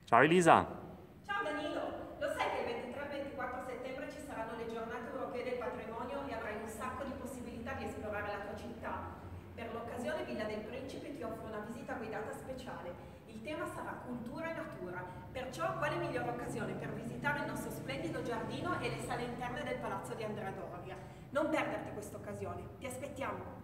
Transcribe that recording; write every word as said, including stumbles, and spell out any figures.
Ciao Elisa. Ciao Danilo, lo sai che il ventitré e ventiquattro settembre ci saranno le giornate europee del patrimonio e avrai un sacco di possibilità di esplorare la tua città? Per l'occasione Villa del Principe ti offro una visita guidata speciale. Il tema sarà cultura e natura, perciò quale migliore occasione per visitare il nostro splendido giardino e le sale interne del Palazzo di Andrea Doria? Non perderti questa occasione, ti aspettiamo!